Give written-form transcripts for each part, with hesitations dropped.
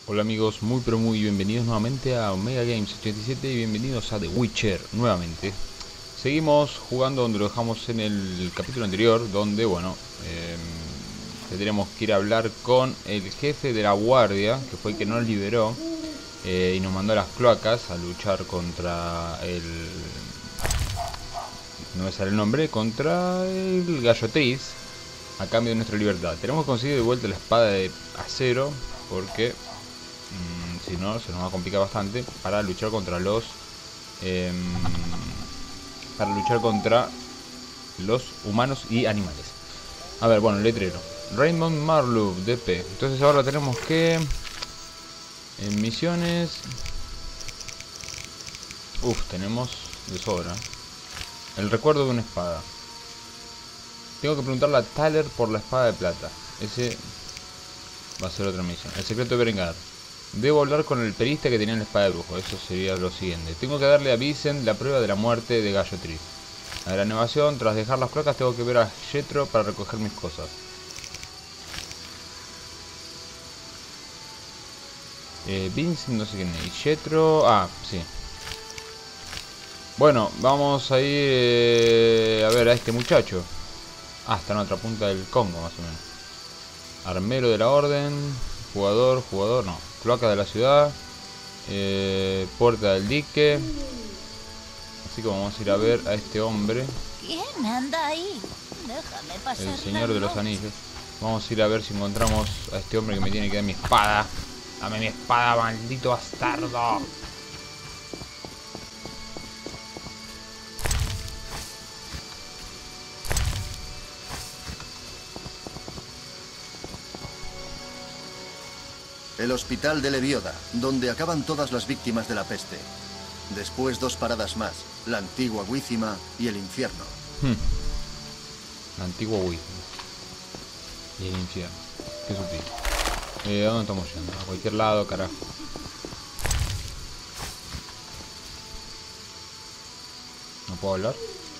Hola amigos, muy pero muy bienvenidos nuevamente a Omega Games 87 y bienvenidos a The Witcher nuevamente. Seguimos jugando donde lo dejamos en el capítulo anterior, donde, bueno, tendríamos que ir a hablar con el jefe de la guardia, que fue el que nos liberó y nos mandó a las cloacas a luchar contra el... no me sale el nombre, contra el Gallotriz, a cambio de nuestra libertad. Tenemos que conseguir de vuelta la espada de acero, porque... si no, se nos va a complicar bastante para luchar contra los humanos y animales. A ver, bueno, letrero Raymond Marlowe, DP. Entonces ahora tenemos que en misiones. Tenemos de sobra. El recuerdo de una espada. Tengo que preguntarle a Tyler por la espada de plata. Ese va a ser otra misión. El secreto de Berengar. Debo hablar con el perista que tenía la espada de brujo. Eso sería lo siguiente. Tengo que darle a Vincent la prueba de la muerte de Gallotriz. A la elevación, tras dejar las placas, tengo que ver a Jethro para recoger mis cosas. Vincent, no sé quién es. Y Jethro... ah, sí. Bueno, vamos a ir a ver a este muchacho. Ah, está en otra punta del Congo, más o menos. Armero de la orden. Jugador, no. Cloaca de la ciudad. Puerta del dique. Así que vamos a ir a ver a este hombre. ¿Quién anda ahí? Déjame pasar. El señor de los anillos. Vamos a ir a ver si encontramos a este hombre que me tiene que dar mi espada. Dame mi espada, maldito bastardo. El hospital de Levioda, donde acaban todas las víctimas de la peste. Después 2 paradas más, la antigua Wícima y el infierno. La antigua Wii y el infierno. Qué sutil. ¿A dónde estamos yendo? A cualquier lado, carajo. ¿No puedo hablar?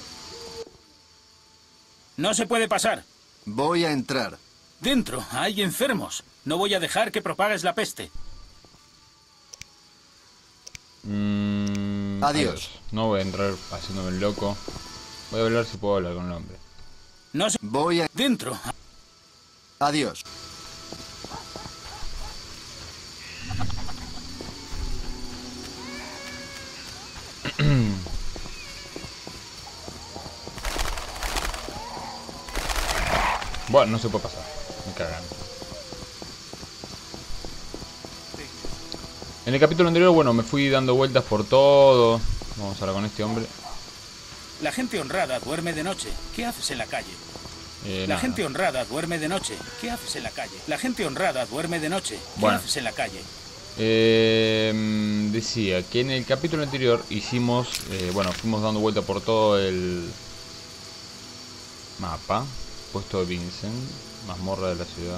No se puede pasar. Voy a entrar. Dentro hay enfermos. No voy a dejar que propagues la peste. Adiós. No voy a entrar haciéndome el loco. Voy a hablar si puedo hablar con el hombre. No se... Voy a... Dentro. Adiós. Bueno, no se puede pasar. Me cagan. En el capítulo anterior, bueno, me fui dando vueltas por todo. Vamos ahora con este hombre. La gente honrada duerme de noche. ¿Qué haces en la calle? La Nada. gente honrada duerme de noche. ¿Qué haces en la calle? La gente honrada duerme de noche. ¿Qué Bueno. haces en la calle? Decía que en el capítulo anterior hicimos, bueno, fuimos dando vuelta por todo el mapa. Puesto de Vincent, mazmorra de la ciudad.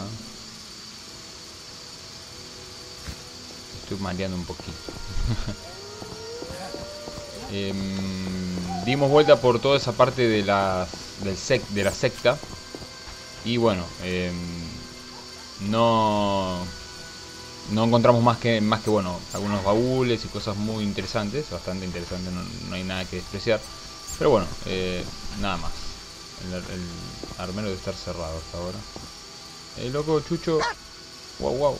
Estoy mareando un poquito. Dimos vuelta por toda esa parte de la secta. Y bueno, no encontramos más que bueno, algunos baúles y cosas muy interesantes, bastante interesantes, no hay nada que despreciar. Pero bueno, nada más. El armero debe estar cerrado hasta ahora. Loco, Chucho. Wow.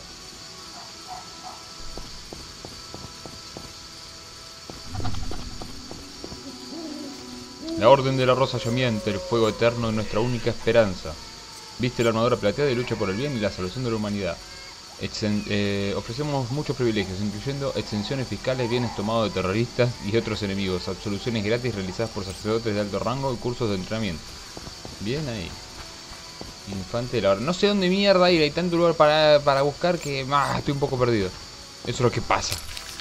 La orden de la rosa llameante, el fuego eterno es nuestra única esperanza. Viste la armadura plateada y lucha por el bien y la salvación de la humanidad. Ofrecemos muchos privilegios, incluyendo exenciones fiscales, bienes tomados de terroristas y otros enemigos, absoluciones gratis realizadas por sacerdotes de alto rango y cursos de entrenamiento. Bien ahí. Infante de la orden. No sé dónde mierda ir, hay tanto lugar para buscar que estoy un poco perdido. Eso es lo que pasa.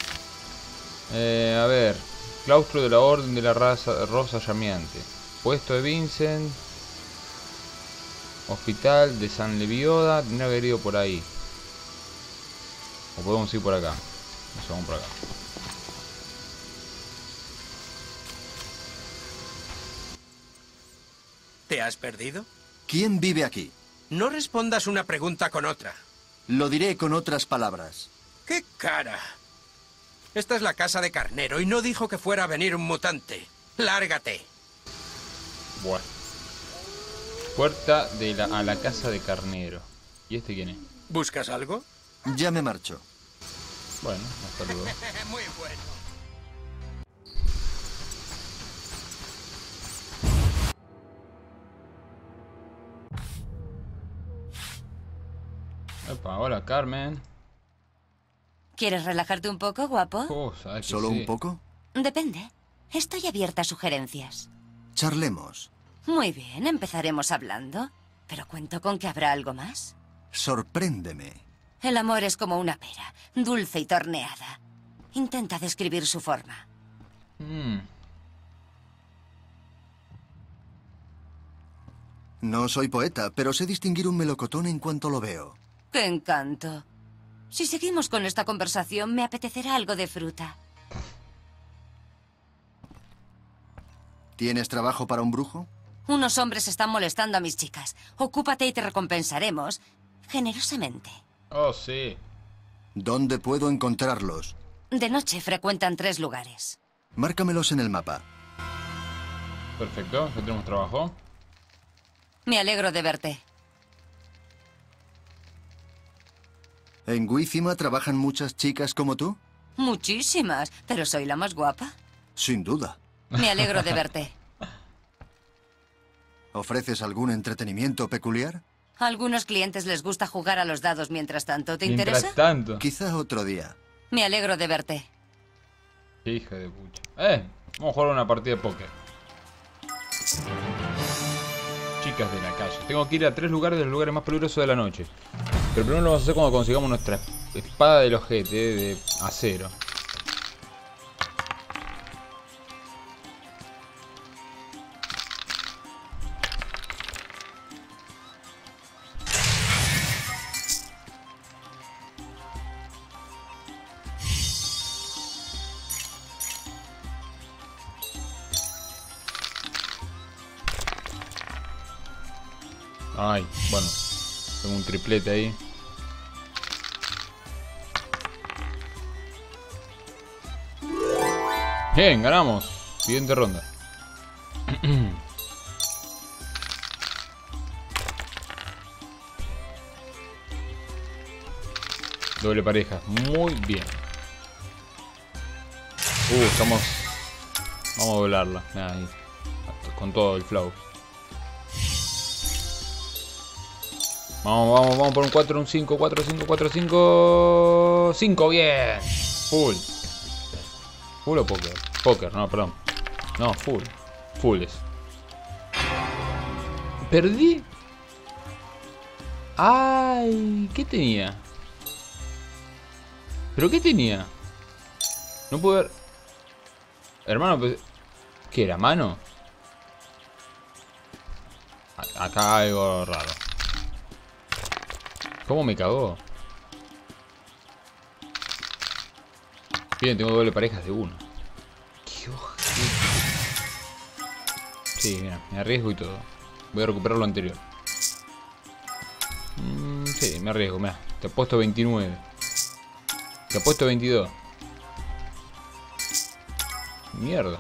A ver. Claustro de la orden de la rosa llameante. Puesto de Vincent. Hospital de San Levioda. Tendría que haber ido por ahí. O podemos ir por acá. No sé, vamos por acá. ¿Te has perdido? ¿Quién vive aquí? No respondas una pregunta con otra. Lo diré con otras palabras. cara. Esta es la casa de Carnero y no dijo que fuera a venir un mutante. ¡Lárgate! Bueno. Puerta a la casa de Carnero. ¿Y este quién es? ¿Buscas algo? Ya me marcho. Bueno, hasta luego. Muy bueno. Epa, hola Carmen. ¿Quieres relajarte un poco, guapo? ¿Sabes que ¿Solo sí? un poco? Depende. Estoy abierta a sugerencias. Charlemos. Muy bien, empezaremos hablando. Pero cuento con que habrá algo más. Sorpréndeme. El amor es como una pera, dulce y torneada. Intenta describir su forma. No soy poeta, pero sé distinguir un melocotón en cuanto lo veo. ¡Qué encanto! Si seguimos con esta conversación, me apetecerá algo de fruta. ¿Tienes trabajo para un brujo? Unos hombres están molestando a mis chicas. Ocúpate y te recompensaremos generosamente. Oh, sí. ¿Dónde puedo encontrarlos? De noche frecuentan 3 lugares. Márcamelos en el mapa. Perfecto, ya tenemos trabajo. Me alegro de verte. ¿En Wícima trabajan muchas chicas como tú? Muchísimas, pero soy la más guapa. Sin duda. Me alegro de verte. ¿Ofreces algún entretenimiento peculiar? A algunos clientes les gusta jugar a los dados mientras tanto. ¿Te Mientras interesa? tanto. Quizá otro día. Me alegro de verte. Hija de pucha. Vamos a jugar una partida de póker. Chicas de la calle. Tengo que ir a 3 lugares de los lugares más peligrosos de la noche. Pero primero lo vamos a hacer cuando consigamos nuestra espada del ojete de acero. Ay, bueno. Tengo un triplete ahí. Bien, ganamos. Siguiente ronda. Doble pareja. Muy bien. Estamos... Vamos a doblarla. Ahí. Con todo el flow. Vamos por un 4, un 5, 4, 5, 4, 5. 5, bien. Full. Full o póker. Póker, no, perdón. No, full. Fulles. Perdí. Ay, ¿qué tenía? ¿Pero qué tenía? No puedo ver. Hermano, pues... ¿Qué era? ¿Mano? Acá hay algo raro. ¿Cómo me cagó? Bien, tengo doble parejas de 1. Qué ojete. Sí, mira, me arriesgo y todo. Voy a recuperar lo anterior. Sí, me arriesgo, mira. Te apuesto 29. Te apuesto 22. Mierda.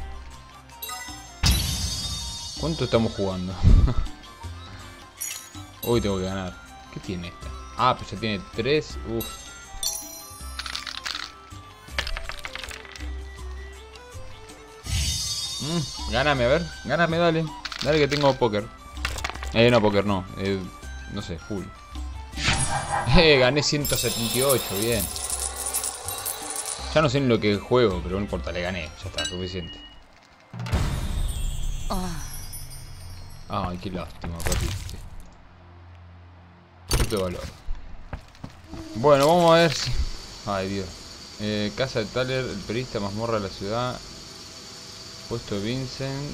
¿Cuánto estamos jugando? Hoy tengo que ganar. ¿Qué tiene esta? Ah, pues ya tiene 3. Uff. Gáname, a ver. Gáname, dale. Dale que tengo póker. No, póker no. No sé, full. Gané 178, bien. Ya no sé en lo que juego, pero no importa, le gané. Ya está, suficiente. Ay, qué lástima, perdiste. De valor. Bueno, vamos a ver si... Ay, Dios. Casa de Thaler, el periodista, mazmorra de la ciudad. Puesto Vincent.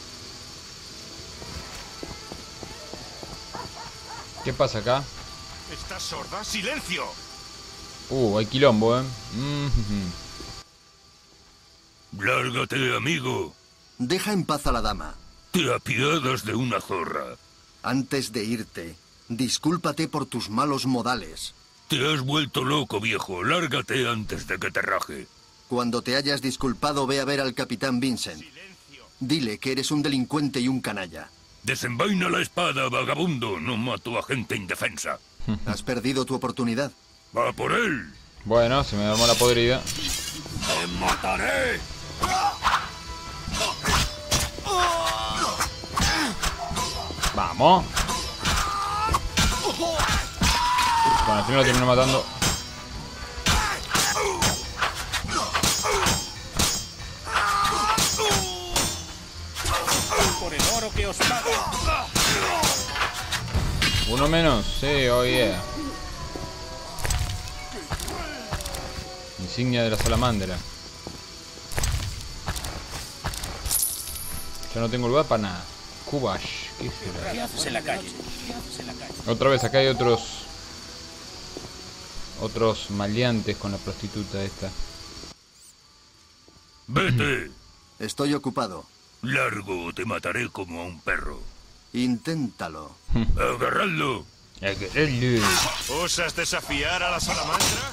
¿Qué pasa acá? ¿Estás sorda? ¡Silencio! Hay quilombo, Lárgate, amigo. Deja en paz a la dama. Te apiadas de una zorra. Antes de irte, discúlpate por tus malos modales. Te has vuelto loco, viejo. Lárgate antes de que te raje. Cuando te hayas disculpado, ve a ver al capitán Vincent. Dile que eres un delincuente y un canalla. Desenvaina la espada, vagabundo. No mato a gente indefensa. Has perdido tu oportunidad. ¡Va por él! Bueno, se me armó la podrida. ¡Te mataré! Vamos. Bueno, al final lo termino matando. Por el oro que os pago. Uno menos, sí, oh yeah. Insignia de la salamandra. Ya no tengo lugar para nada. Kubash, ¿qué será? ¿Qué haces en la calle? ¿Qué haces en la calle? Otra vez, acá hay otros maleantes con la prostituta esta. ¡Vete! Estoy ocupado. Largo o te mataré como a un perro. Inténtalo. ¡Agarradlo! ¿Osas desafiar a la salamandra?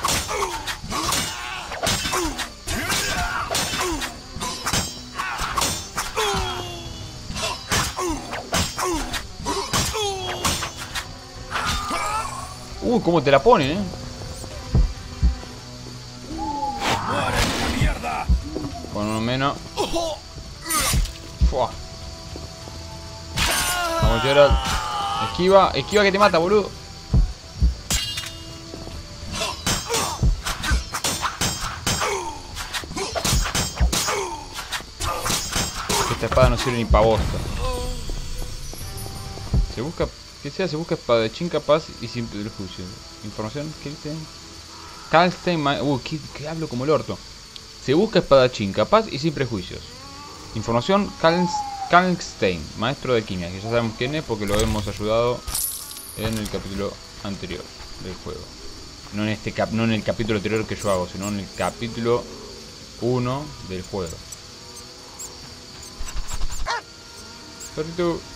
Cómo te la ponen, Con uno menos. Fua. Vamos, Gerald. Esquiva, esquiva que te mata, boludo. Esta espada no sirve ni pa' bosta. Se busca, que sea, se busca espadachín capaz y sin prejuicio. Información, ¿qué dice? Kalkstein, que hablo como el orto. Se busca espadachín capaz y sin prejuicios. Información, Kalkstein, maestro de química, que ya sabemos quién es porque lo hemos ayudado en el capítulo anterior del juego. No en el capítulo anterior que yo hago, sino en el capítulo 1 del juego. Perrito.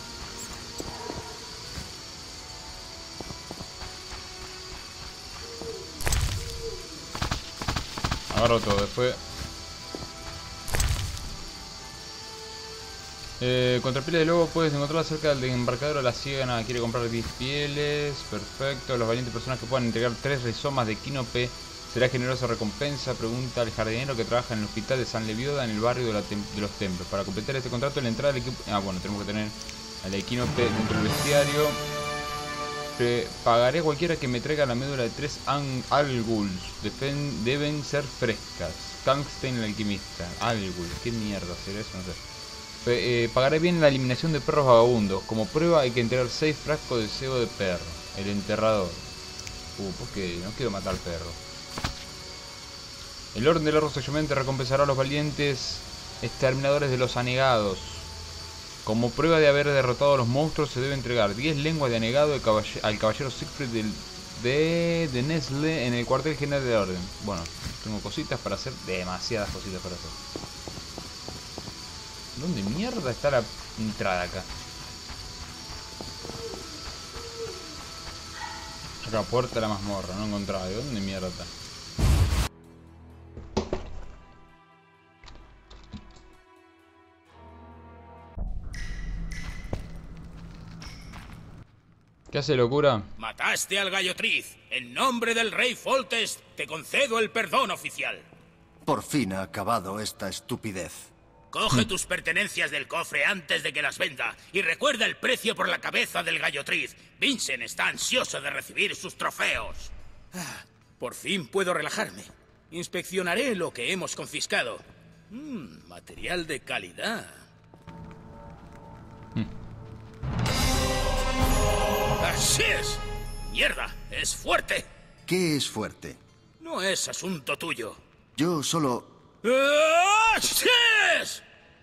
Agarro todo, después. Contra pieles de lobo puedes encontrarla cerca del embarcadero. La ciega quiere comprar 10 pieles. Perfecto. Las valientes personas que puedan entregar 3 rizomas de quinope será generosa recompensa. Pregunta al jardinero que trabaja en el hospital de San Levioda en el barrio de los templos. Para completar este contrato, la entrada del equipo. Bueno, tenemos que tener al equinope dentro del bestiario. Pagaré a cualquiera que me traiga la médula de 3 Alguls. Deben ser frescas. Kalkstein, el alquimista. Alguls, ¿qué mierda será eso? No sé. Pagaré bien la eliminación de perros vagabundos. Como prueba hay que entregar 6 frascos de cebo de perro. El enterrador. Porque no quiero matar perro. El orden del Rosa Yomente recompensará a los valientes exterminadores de los anegados. Como prueba de haber derrotado a los monstruos se debe entregar 10 lenguas de anegado al caballero Siegfried de Nesle en el cuartel general de la orden. Bueno, tengo cositas para hacer, demasiadas cositas para hacer. ¿Dónde mierda está la entrada acá? Acá, puerta de la mazmorra, no encontraba. ¿De dónde mierda está? ¿Qué hace, locura? Mataste al gallotriz. En nombre del rey Foltest, te concedo el perdón oficial. Por fin ha acabado esta estupidez. Coge tus pertenencias del cofre antes de que las venda y recuerda el precio por la cabeza del gallotriz. Vincent está ansioso de recibir sus trofeos. Por fin puedo relajarme. Inspeccionaré lo que hemos confiscado. Material de calidad. ¡Así es! ¡Mierda! ¡Es fuerte! ¿Qué es fuerte? No es asunto tuyo. Yo solo... ¡Así es!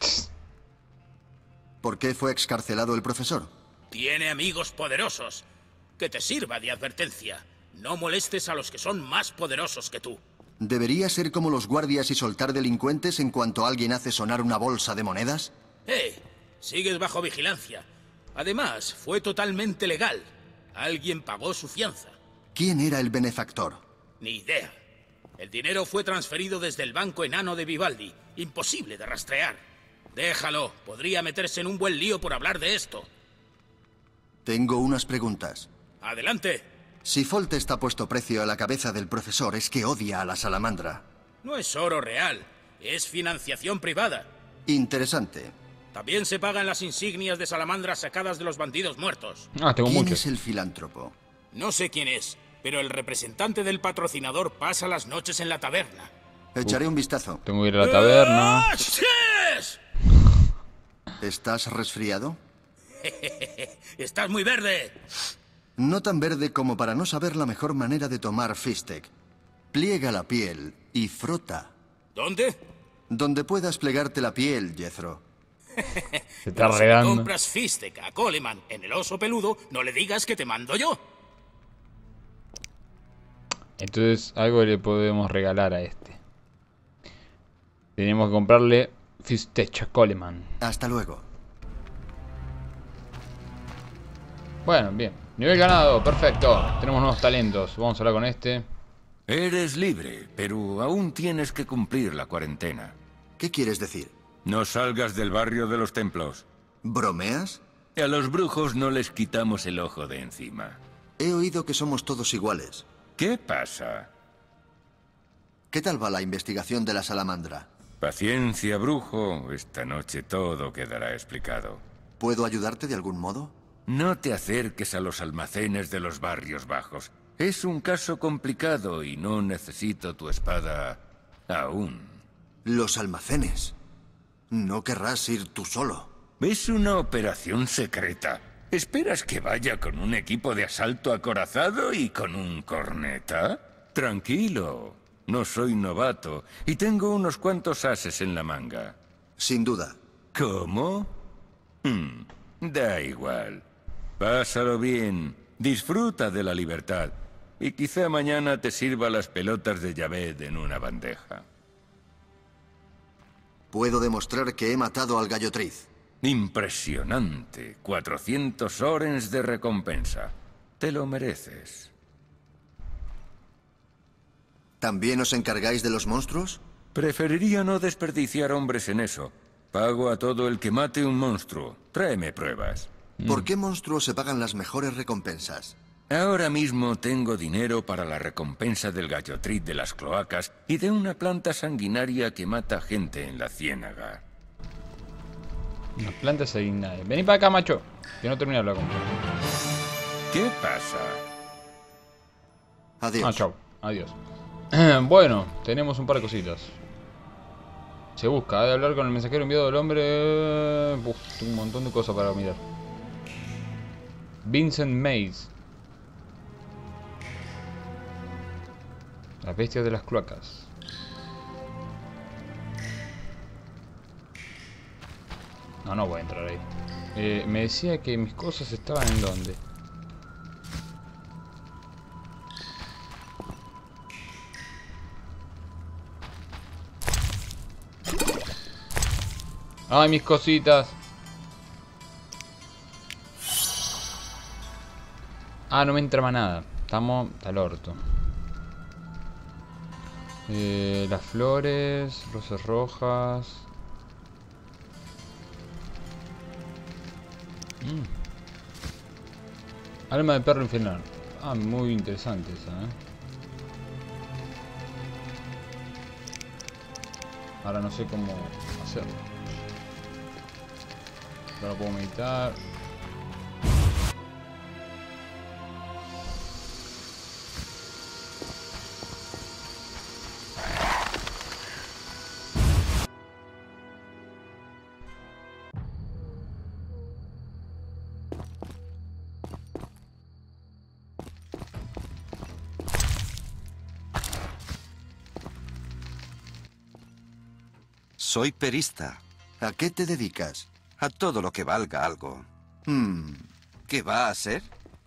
¿Por qué fue excarcelado el profesor? Tiene amigos poderosos. Que te sirva de advertencia. No molestes a los que son más poderosos que tú. ¿Debería ser como los guardias y soltar delincuentes en cuanto alguien hace sonar una bolsa de monedas? Sigues bajo vigilancia. Además, fue totalmente legal. Alguien pagó su fianza. ¿Quién era el benefactor? Ni idea. El dinero fue transferido desde el banco enano de Vivaldi. Imposible de rastrear. Déjalo. Podría meterse en un buen lío por hablar de esto. Tengo unas preguntas. Adelante. Si Foltest ha puesto precio a la cabeza del profesor, es que odia a la salamandra. No es oro real. Es financiación privada. Interesante. También se pagan las insignias de salamandra sacadas de los bandidos muertos. Ah, tengo ¿Quién muchos. es el filántropo? No sé quién es, pero el representante del patrocinador pasa las noches en la taberna. Echaré un vistazo. Tengo que ir a la taberna. ¡Ah, yes! ¿Estás resfriado? ¡Estás muy verde! No tan verde como para no saber la mejor manera de tomar Fistec. Pliega la piel y frota. ¿Dónde? Donde puedas plegarte la piel, Jethro. Se está Si regando. compras Fistec a Coleman en el oso peludo, no le digas que te mando yo. Entonces algo le podemos regalar a este. Tenemos que comprarle Fistech a Coleman. Hasta luego. Bueno, bien. Nivel ganado, perfecto. Tenemos nuevos talentos. Vamos a hablar con este. Eres libre, pero aún tienes que cumplir la cuarentena. ¿Qué quieres decir? No salgas del barrio de los templos. ¿Bromeas? A los brujos no les quitamos el ojo de encima. He oído que somos todos iguales. ¿Qué pasa? ¿Qué tal va la investigación de la salamandra? Paciencia, brujo. Esta noche todo quedará explicado. ¿Puedo ayudarte de algún modo? No te acerques a los almacenes de los barrios bajos. Es un caso complicado y no necesito tu espada aún. Los almacenes. No querrás ir tú solo. Es una operación secreta. ¿Esperas que vaya con un equipo de asalto acorazado y con un corneta? Tranquilo. No soy novato y tengo unos cuantos ases en la manga. Sin duda. ¿Cómo? Da igual. Pásalo bien. Disfruta de la libertad. Y quizá mañana te sirva las pelotas de Javed en una bandeja. Puedo demostrar que he matado al gallotriz. Impresionante. 400 orens de recompensa. Te lo mereces. ¿También os encargáis de los monstruos? Preferiría no desperdiciar hombres en eso. Pago a todo el que mate un monstruo. Tráeme pruebas. ¿Por qué monstruos se pagan las mejores recompensas? Ahora mismo tengo dinero para la recompensa del gallotriz de las cloacas y de una planta sanguinaria que mata gente en la ciénaga. Una planta sanguinaria. Vení para acá, macho. Que no termina la compra. ¿Qué pasa? Adiós. Ah, chao. Adiós. Bueno, tenemos un par de cositas. Se busca, ha de hablar con el mensajero enviado del hombre. Uf, tengo un montón de cosas para mirar. Vincent Mays. Las bestias de las cloacas. No voy a entrar ahí. Me decía que mis cosas estaban en dónde. Ay, mis cositas. Ah, no me entra más nada. Estamos al orto. Las flores, rosas rojas. Alma de perro infernal. Ah, muy interesante esa, Ahora no sé cómo hacerlo. Ahora puedo meditar. Soy perista. ¿A qué te dedicas? A todo lo que valga algo. ¿Qué va a ser?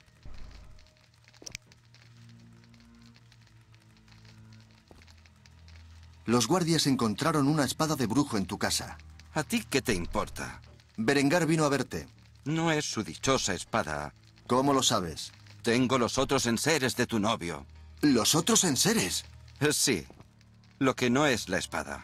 Los guardias encontraron una espada de brujo en tu casa. ¿A ti qué te importa? Berengar vino a verte. No es su dichosa espada. ¿Cómo lo sabes? Tengo los otros enseres de tu novio. ¿Los otros enseres? Sí. Lo que no es la espada.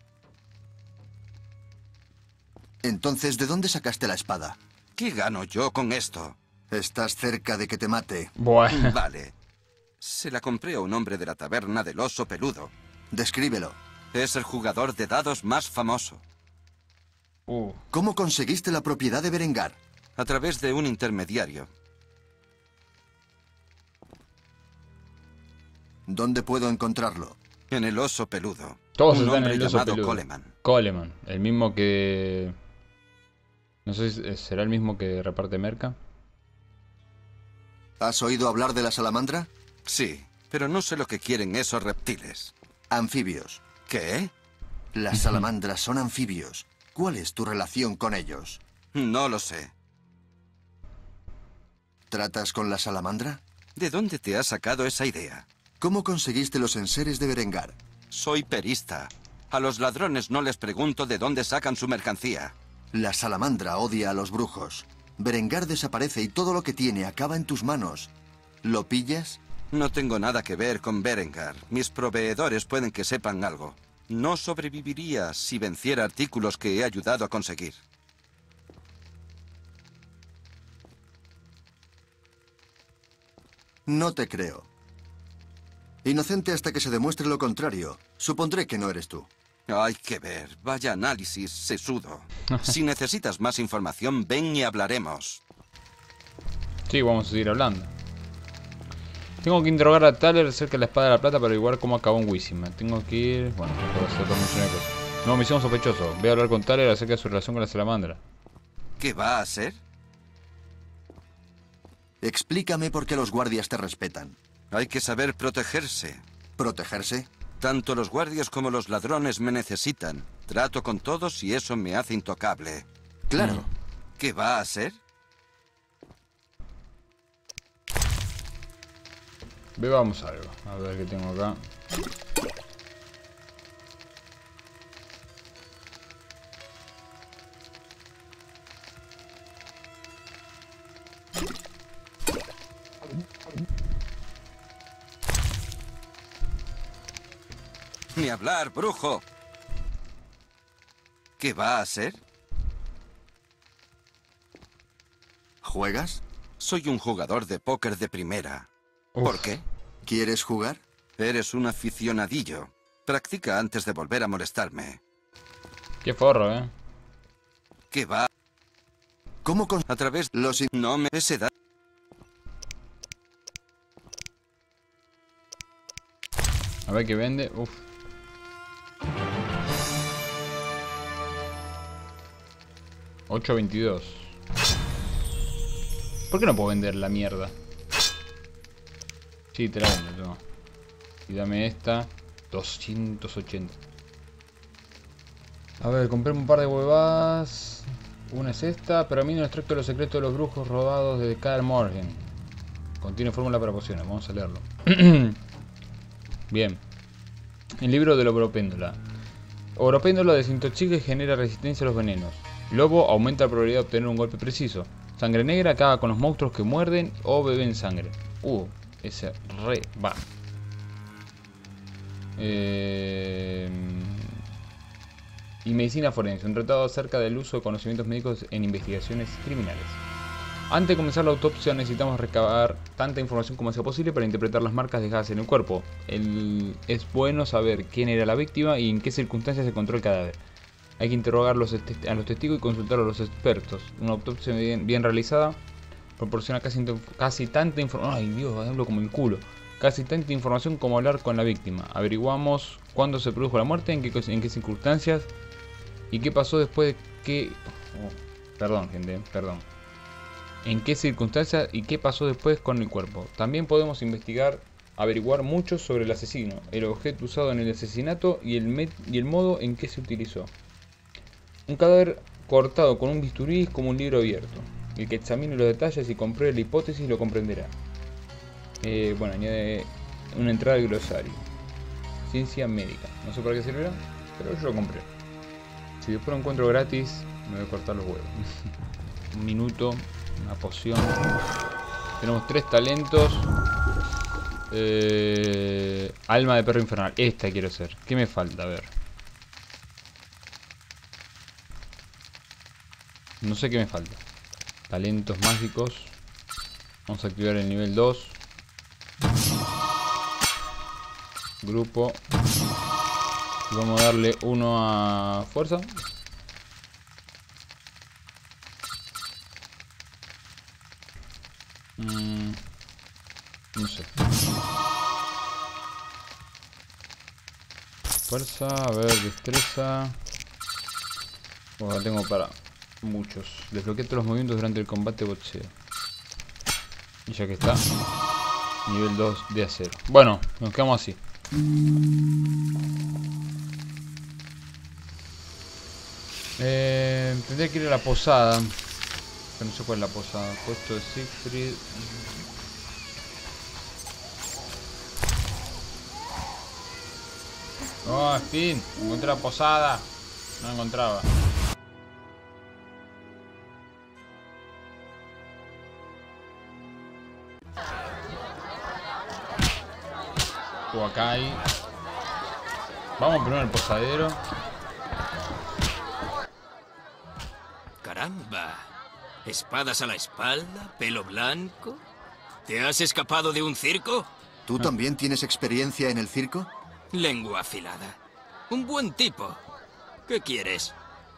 Entonces, ¿de dónde sacaste la espada? ¿Qué gano yo con esto? Estás cerca de que te mate. Bueno. Vale. Se la compré a un hombre de la taberna del oso peludo. Descríbelo. Es el jugador de dados más famoso. ¿Cómo conseguiste la propiedad de Berengar? A través de un intermediario. ¿Dónde puedo encontrarlo? En el oso peludo. Todos un están hombre en el oso llamado peludo. Coleman. Coleman, el mismo que... No sé si será el mismo que reparte merca. ¿Has oído hablar de la salamandra? Sí, pero no sé lo que quieren esos reptiles. Anfibios. ¿Qué? Las salamandras son anfibios. ¿Cuál es tu relación con ellos? No lo sé. ¿Tratas con la salamandra? ¿De dónde te has sacado esa idea? ¿Cómo conseguiste los enseres de Berengar? Soy perista. A los ladrones no les pregunto de dónde sacan su mercancía. La salamandra odia a los brujos. Berengar desaparece y todo lo que tiene acaba en tus manos. ¿Lo pillas? No tengo nada que ver con Berengar. Mis proveedores pueden que sepan algo. No sobreviviría si venciera artículos que he ayudado a conseguir. No te creo. Inocente hasta que se demuestre lo contrario. Supondré que no eres tú. Hay que ver. Vaya análisis, sesudo. Si necesitas más información, ven y hablaremos. Sí, vamos a seguir hablando. Tengo que interrogar a Thaler acerca de la espada de la plata para averiguar cómo acabó en Wissima. Tengo que ir... Bueno, puedo hacer dos millones de cosas. No, misión sospechoso. Voy a hablar con Thaler acerca de su relación con la salamandra. ¿Qué va a hacer? Explícame por qué los guardias te respetan. Hay que saber protegerse. ¿Protegerse? Tanto los guardias como los ladrones me necesitan. Trato con todos y eso me hace intocable. Claro. ¿Qué va a hacer? Bebamos algo. A ver qué tengo acá. Ni hablar, brujo. ¿Qué va a hacer? ¿Juegas? Soy un jugador de póker de primera. ¿Por qué? ¿Quieres jugar? Eres un aficionadillo. Practica antes de volver a molestarme. Qué forro, ¿Qué va? ¿Cómo con... A través de los... No me... Ese da... A ver qué vende. Uf. $8.22. ¿Por qué no puedo vender la mierda? Sí, te la vendo, toma. Y dame esta. 280. A ver, compré un par de huevadas. Una es esta. Pero a mí no extracto los secretos de los brujos robados de Kaer Morhen. Contiene fórmula para pociones. Vamos a leerlo. Bien. El libro de la Oropéndola. Oropéndola desintoxica y genera resistencia a los venenos. Lobo aumenta la probabilidad de obtener un golpe preciso. Sangre negra acaba con los monstruos que muerden o beben sangre. Ese re va. Y medicina forense, un tratado acerca del uso de conocimientos médicos en investigaciones criminales. Antes de comenzar la autopsia necesitamos recabar tanta información como sea posible para interpretar las marcas dejadas en el cuerpo. Es bueno saber quién era la víctima y en qué circunstancias se encontró el cadáver. Hay que interrogar a los testigos y consultar a los expertos. Una autopsia bien realizada proporciona casi tanta información. Ay Dios, hablo como el culo. Casi tanta información como hablar con la víctima. Averiguamos cuándo se produjo la muerte, en qué circunstancias y qué pasó después de que... perdón, gente, perdón. En qué circunstancias y qué pasó después con el cuerpo. También podemos averiguar mucho sobre el asesino, el objeto usado en el asesinato y el modo en que se utilizó. Un cadáver cortado con un bisturí es como un libro abierto. El que examine los detalles y compruebe la hipótesis lo comprenderá. Bueno, añade una entrada al glosario. Ciencia médica. No sé para qué servirá, pero yo lo compré. Si después lo encuentro gratis, me voy a cortar los huevos. Un minuto, una poción. Tenemos 3 talentos. Alma de perro infernal. Esta quiero ser. ¿Qué me falta? A ver. No sé qué me falta. Talentos mágicos. Vamos a activar el nivel 2. Grupo. Y vamos a darle uno a fuerza. No sé. Fuerza, a ver, destreza. Bueno, tengo para muchos. Desbloquea todos los movimientos durante el combate boxeo. Y ya que está, nivel 2 de acero. Bueno, nos quedamos así. Tendría que ir a la posada. Pero no sé cuál es la posada. Puesto de Siegfried. Oh, al fin, encontré la posada. No la encontraba. Acá hay. Vamos primero al posadero. Caramba. ¿Espadas a la espalda? ¿Pelo blanco? ¿Te has escapado de un circo? ¿Tú también tienes experiencia en el circo? Lengua afilada. Un buen tipo. ¿Qué quieres?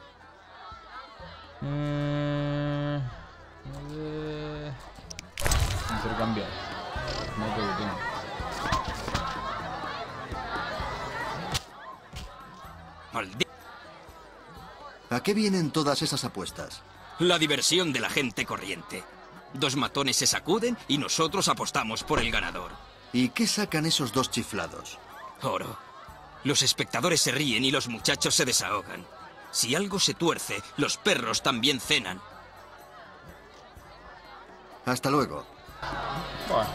Intercambiar. No tengo tiempo. ¿A qué vienen todas esas apuestas? La diversión de la gente corriente. 2 matones se sacuden y nosotros apostamos por el ganador. ¿Y qué sacan esos 2 chiflados? Oro. Los espectadores se ríen y los muchachos se desahogan. Si algo se tuerce, los perros también cenan. Hasta luego. Bueno.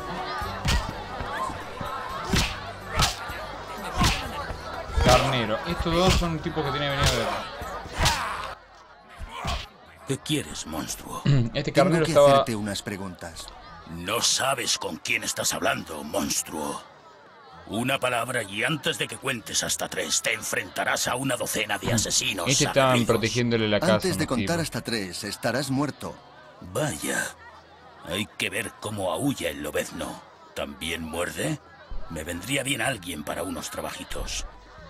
Carnero. Estos dos son tipos que tienen que venir a ver. ¿Qué quieres, monstruo? Este Tengo carnero que estaba... hacerte unas preguntas. No sabes con quién estás hablando, monstruo. Una palabra y antes de que cuentes hasta 3 te enfrentarás a una docena de asesinos. Este estaban aguerridos. protegiéndole la casa. Antes de unos contar tipos. hasta 3, estarás muerto. Vaya. Hay que ver cómo aúlla el lobezno. ¿También muerde? Me vendría bien alguien para unos trabajitos.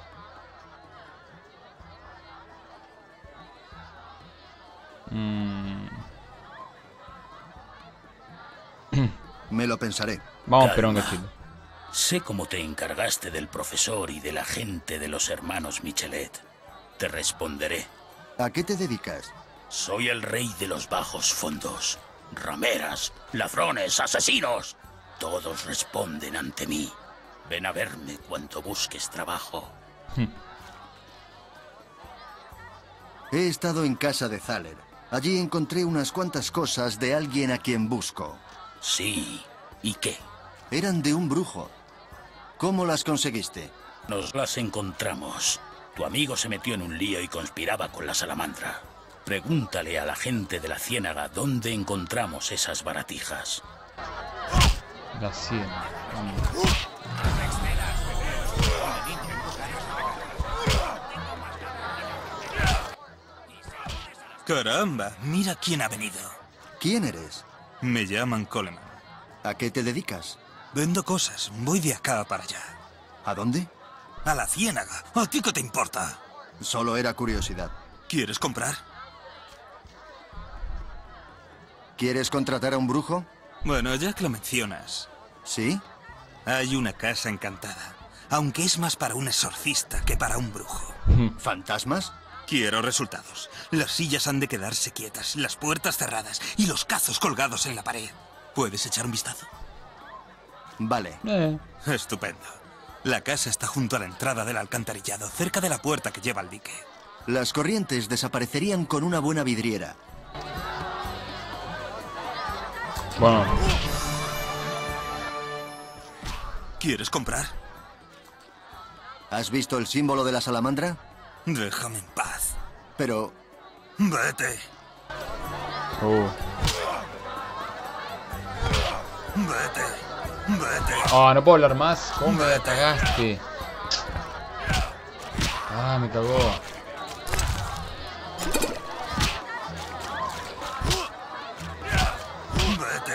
Me lo pensaré. Vamos, pero un Calma. cachito. Sé cómo te encargaste del profesor y de la gente de los hermanos Michelet. Te responderé. ¿A qué te dedicas? Soy el rey de los bajos fondos. Rameras, ladrones, asesinos. Todos responden ante mí. Ven a verme cuando busques trabajo. He estado en casa de Thaler. Allí encontré unas cuantas cosas de alguien a quien busco. Sí. ¿Y qué? Eran de un brujo. ¿Cómo las conseguiste? Nos las encontramos. Tu amigo se metió en un lío y conspiraba con la salamandra. Pregúntale a la gente de la ciénaga dónde encontramos esas baratijas. La 100. Caramba, mira quién ha venido. ¿Quién eres? Me llaman Coleman. ¿A qué te dedicas? Vendo cosas, voy de acá para allá. ¿A dónde? A la ciénaga. ¿A ti qué te importa? Solo era curiosidad. ¿Quieres comprar? ¿Quieres contratar a un brujo? Bueno, ya que lo mencionas, ¿Sí? hay una casa encantada. Aunque es más para un exorcista que para un brujo. ¿Fantasmas? Quiero resultados. Las sillas han de quedarse quietas, las puertas cerradas y los cazos colgados en la pared. ¿Puedes echar un vistazo? Vale. Estupendo. La casa está junto a la entrada del alcantarillado, cerca de la puerta que lleva al dique. Las corrientes desaparecerían con una buena vidriera. Bueno, ¿Quieres comprar? ¿Has visto el símbolo de la salamandra? Déjame en paz. Pero Vete. Vete. Vete. Oh, no puedo hablar más. ¿Cómo me la cagaste? Ah, me cagó. Vete.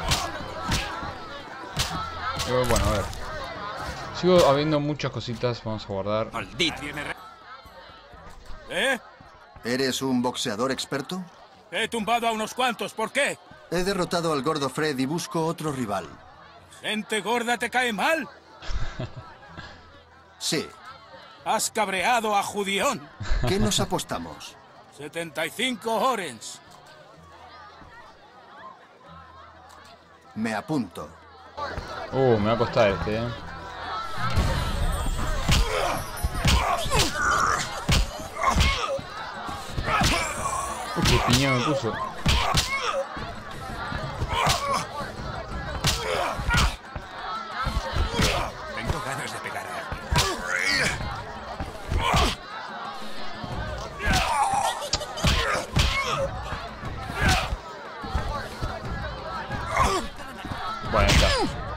Bueno, a ver. Sigo habiendo muchas cositas. Vamos a guardar. Maldito. ¿Eh? ¿Eres un boxeador experto? He tumbado a unos cuantos. ¿Por qué? He derrotado al gordo Fred y busco otro rival. ¿Gente gorda te cae mal? Sí. Has cabreado a Judión. ¿Qué nos apostamos? 75 orens. Me apunto. Me va a costar este, Qué piñón me puso. Tengo ganas de pegar a alguien. Bueno, está.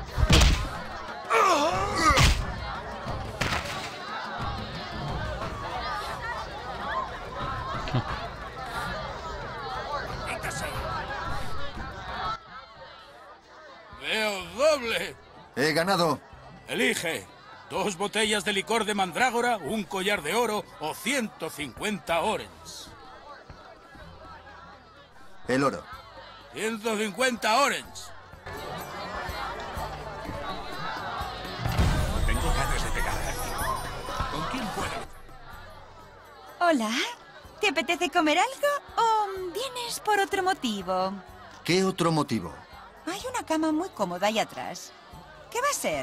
Veo doble. He ganado. Elige. 2 botellas de licor de mandrágora, un collar de oro o 150 orens. El oro. 150 orens. Tengo ganas de pegar a alguien. ¿Con quién puedo? Hola, ¿te apetece comer algo o vienes por otro motivo? ¿Qué otro motivo? Hay una cama muy cómoda ahí atrás. ¿Qué va a ser?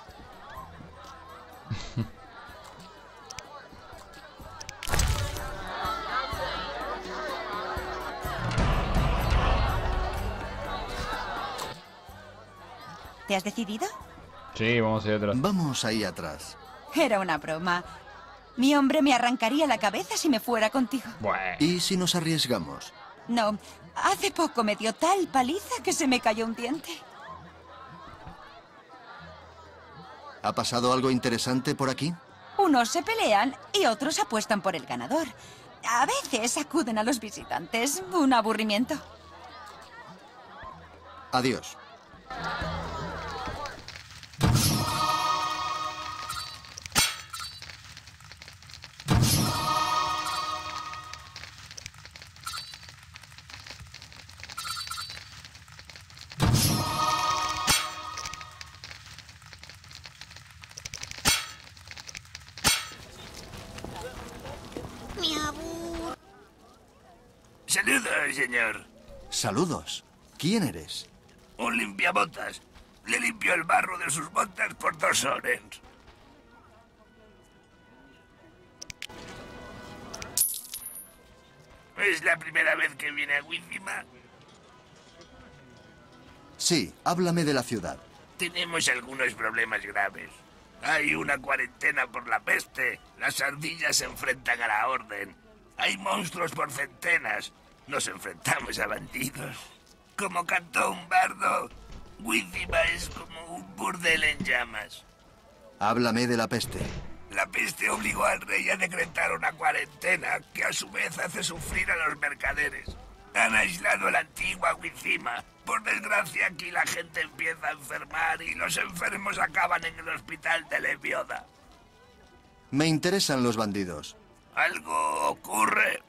¿Te has decidido? Sí, vamos a ir atrás. Vamos ahí atrás. Era una broma. Mi hombre me arrancaría la cabeza si me fuera contigo. Bueno. ¿Y si nos arriesgamos? No, hace poco me dio tal paliza que se me cayó un diente. ¿Ha pasado algo interesante por aquí? Unos se pelean y otros apuestan por el ganador. A veces acuden a los visitantes. Un aburrimiento. Adiós. Saludos, señor. Saludos. ¿Quién eres? Un limpiabotas. Le limpio el barro de sus botas por 2 orens. ¿Es la primera vez que viene a Wizima? Sí, háblame de la ciudad. Tenemos algunos problemas graves. Hay una cuarentena por la peste. Las ardillas se enfrentan a la orden. Hay monstruos por centenas. Nos enfrentamos a bandidos. Como cantó un bardo, Wizima es como un burdel en llamas. Háblame de la peste. La peste obligó al rey a decretar una cuarentena que a su vez hace sufrir a los mercaderes. Han aislado la antigua Wizima. Por desgracia aquí la gente empieza a enfermar y los enfermos acaban en el hospital de Lebioda. Me interesan los bandidos. Algo ocurre.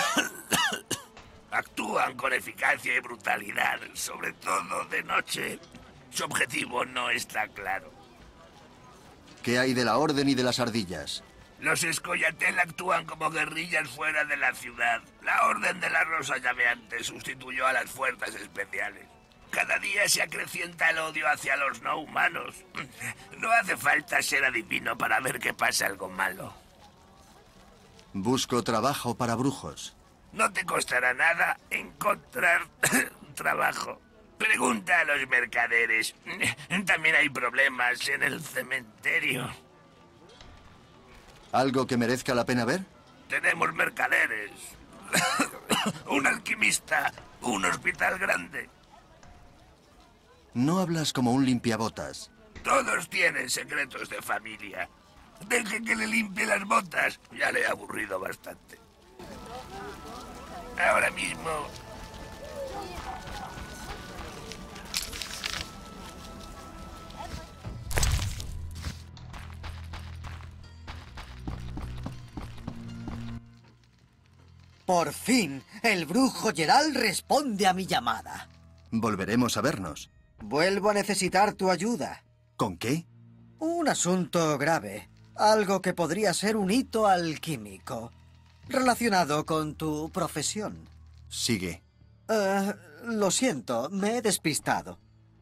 Actúan con eficacia y brutalidad, sobre todo de noche. Su objetivo no está claro. ¿Qué hay de la orden y de las ardillas? Los Escoyatel actúan como guerrillas fuera de la ciudad. La Orden de la Rosa Llameante sustituyó a las fuerzas especiales. Cada día se acrecienta el odio hacia los no humanos. No hace falta ser adivino para ver que pasa algo malo. Busco trabajo para brujos. No te costará nada encontrar trabajo. Pregunta a los mercaderes. También hay problemas en el cementerio. ¿Algo que merezca la pena ver? Tenemos mercaderes. Un alquimista. Un hospital grande. No hablas como un limpiabotas. Todos tienen secretos de familia. Deje que le limpie las botas. Ya le he aburrido bastante. Ahora mismo... Por fin, el brujo Geralt responde a mi llamada. Volveremos a vernos. Vuelvo a necesitar tu ayuda. ¿Con qué? Un asunto grave. Algo que podría ser un hito alquímico. Relacionado con tu profesión. Sigue. Lo siento, me he despistado.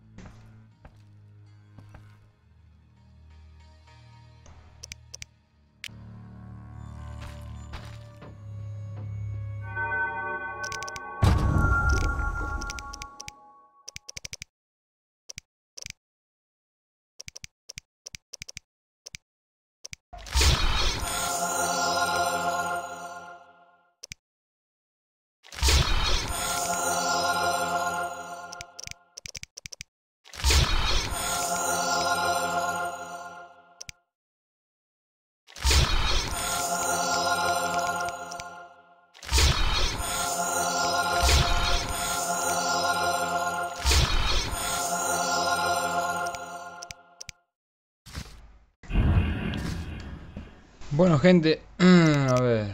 Bueno, gente, a ver.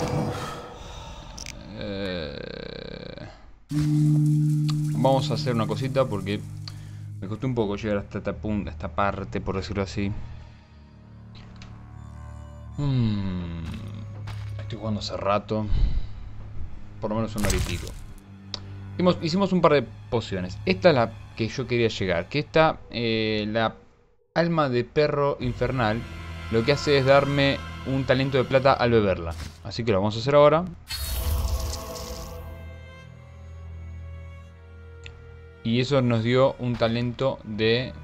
Vamos a hacer una cosita porque me costó un poco llegar hasta esta parte, por decirlo así. Estoy jugando hace rato. Por lo menos un hora y pico. Hicimos un par de pociones. Esta es la que yo quería llegar. Que esta, la alma de perro infernal, lo que hace es darme un talento de plata al beberla. Así que lo vamos a hacer ahora. Y eso nos dio un talento de...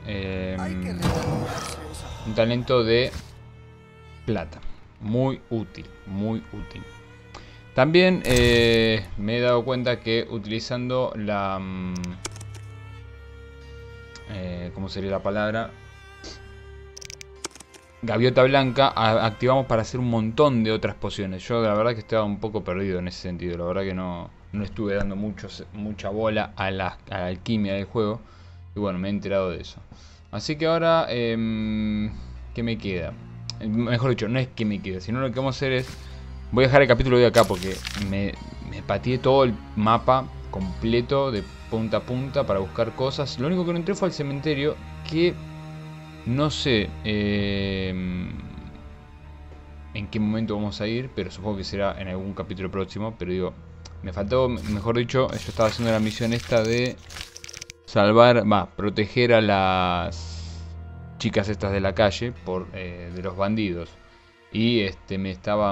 un talento de plata. Muy útil, muy útil. También me he dado cuenta que utilizando la... ¿cómo sería la palabra? Gaviota blanca, activamos para hacer un montón de otras pociones. Yo la verdad que estaba un poco perdido en ese sentido. La verdad que no estuve dando mucha bola a la alquimia del juego. Y bueno, me he enterado de eso. Así que ahora, ¿qué me queda? Mejor dicho, no es que me queda, sino lo que vamos a hacer es... Voy a dejar el capítulo de acá porque me pateé todo el mapa completo de punta a punta para buscar cosas. Lo único que no entré fue al cementerio, que... No sé en qué momento vamos a ir, pero supongo que será en algún capítulo próximo. Pero digo, me faltó, mejor dicho, yo estaba haciendo la misión esta de proteger a las chicas estas de la calle de los bandidos. Y me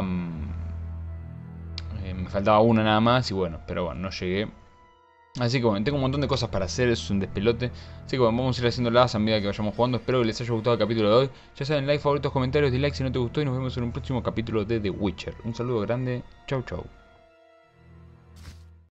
faltaba una nada más y bueno, pero bueno, no llegué. Así que bueno, tengo un montón de cosas para hacer, es un despelote. Así que bueno, vamos a ir haciéndolas a medida que vayamos jugando. Espero que les haya gustado el capítulo de hoy. Ya saben, like, favoritos, comentarios, dislike si no te gustó. Y nos vemos en un próximo capítulo de The Witcher. Un saludo grande, chau chau.